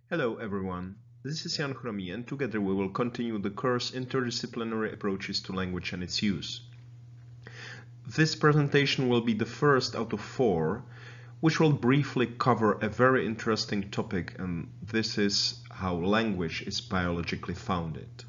Hello everyone, this is Chromý and together we will continue the course Interdisciplinary Approaches to Language and its Use. This presentation will be the first out of 4, which will briefly cover a very interesting topic, and this is how language is biologically founded.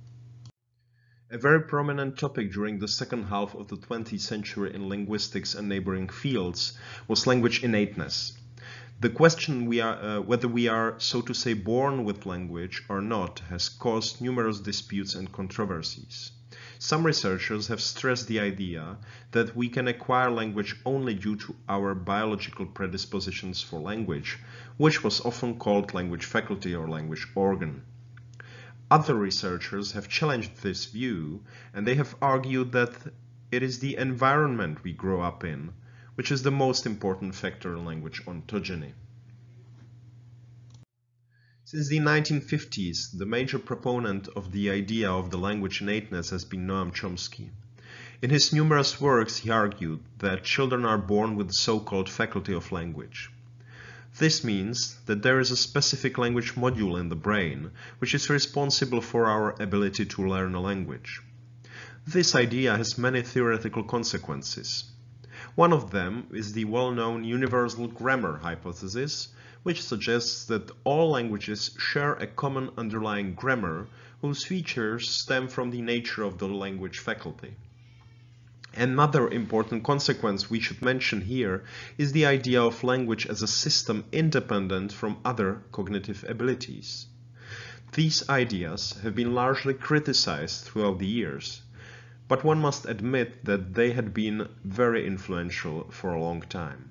A very prominent topic during the second half of the 20th century in linguistics and neighboring fields was language innateness. The question whether we are, so to say, born with language or not has caused numerous disputes and controversies. Some researchers have stressed the idea that we can acquire language only due to our biological predispositions for language, which was often called language faculty or language organ. Other researchers have challenged this view, and they have argued that it is the environment we grow up in which is the most important factor in language ontogeny. Since the 1950s, the major proponent of the idea of the language innateness has been Noam Chomsky. In his numerous works, he argued that children are born with the so-called faculty of language. This means that there is a specific language module in the brain, which is responsible for our ability to learn a language. This idea has many theoretical consequences. One of them is the well-known universal grammar hypothesis, which suggests that all languages share a common underlying grammar whose features stem from the nature of the language faculty. Another important consequence we should mention here is the idea of language as a system independent from other cognitive abilities. These ideas have been largely criticized throughout the years, but one must admit that they had been very influential for a long time.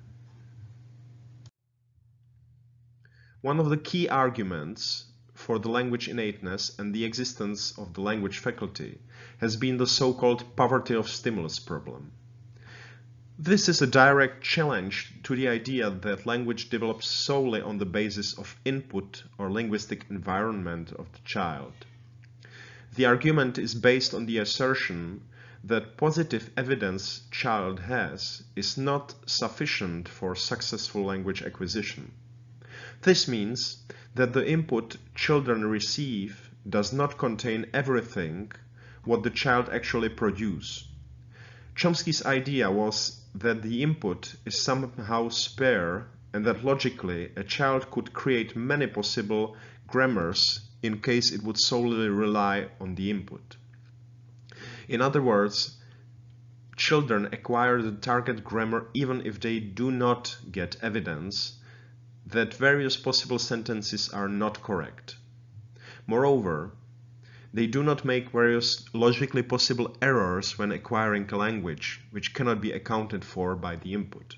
One of the key arguments for the language innateness and the existence of the language faculty has been the so-called poverty of stimulus problem. This is a direct challenge to the idea that language develops solely on the basis of input or linguistic environment of the child. The argument is based on the assertion that positive evidence child has is not sufficient for successful language acquisition. This means that the input children receive does not contain everything what the child actually produces. Chomsky's idea was that the input is somehow spare and that logically a child could create many possible grammars in case it would solely rely on the input. In other words, children acquire the target grammar even if they do not get evidence that various possible sentences are not correct. Moreover, they do not make various logically possible errors when acquiring a language, which cannot be accounted for by the input.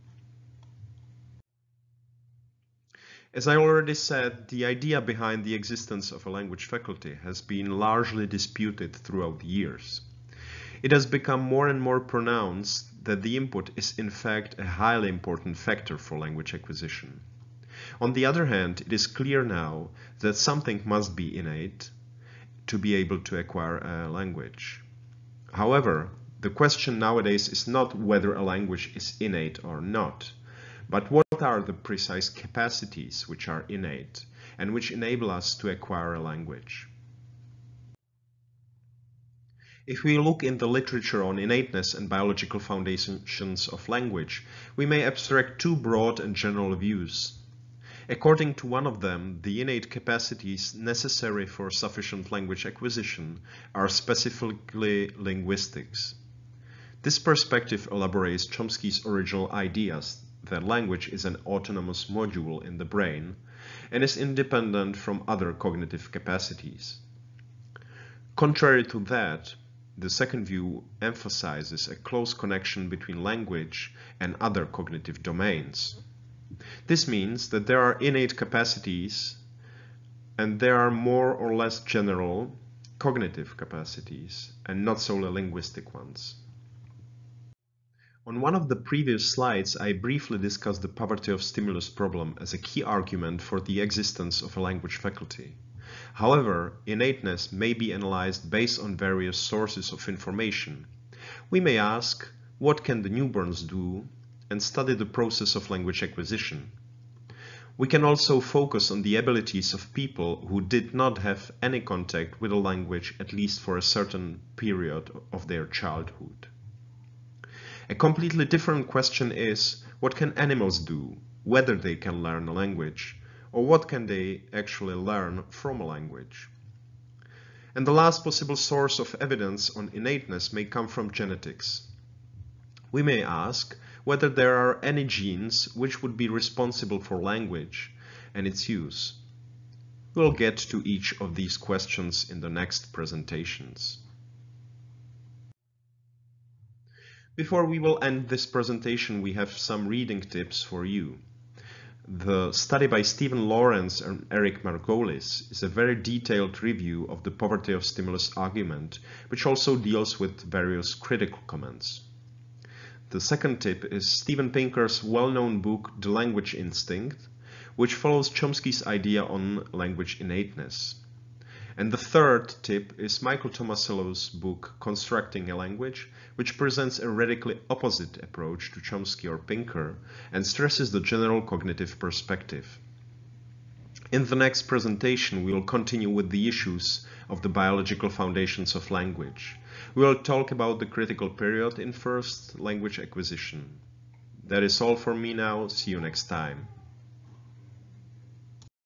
As I already said, the idea behind the existence of a language faculty has been largely disputed throughout the years. It has become more and more pronounced that the input is in fact a highly important factor for language acquisition. On the other hand, it is clear now that something must be innate to be able to acquire a language. However, the question nowadays is not whether a language is innate or not, but what are the precise capacities which are innate and which enable us to acquire a language. If we look in the literature on innateness and biological foundations of language, we may abstract two broad and general views. According to one of them, the innate capacities necessary for sufficient language acquisition are specifically linguistics. This perspective elaborates Chomsky's original ideas that language is an autonomous module in the brain and is independent from other cognitive capacities. Contrary to that, the second view emphasizes a close connection between language and other cognitive domains. This means that there are innate capacities and there are more or less general cognitive capacities and not solely linguistic ones. On one of the previous slides, I briefly discussed the poverty of stimulus problem as a key argument for the existence of a language faculty. However, innateness may be analyzed based on various sources of information. We may ask, what can the newborns do, and study the process of language acquisition. We can also focus on the abilities of people who did not have any contact with a language, at least for a certain period of their childhood. A completely different question is, what can animals do, whether they can learn a language, or what can they actually learn from a language? And the last possible source of evidence on innateness may come from genetics. We may ask whether there are any genes which would be responsible for language and its use. We'll get to each of these questions in the next presentations. Before we will end this presentation, we have some reading tips for you. The study by Stephen Lawrence and Eric Margolis is a very detailed review of the poverty of stimulus argument, which also deals with various critical comments. The second tip is Steven Pinker's well-known book, The Language Instinct, which follows Chomsky's idea on language innateness. And the third tip is Michael Tomasello's book, Constructing a Language, which presents a radically opposite approach to Chomsky or Pinker and stresses the general cognitive perspective. In the next presentation, we will continue with the issues of the biological foundations of language. We will talk about the critical period in first language acquisition. That is all for me now. See you next time.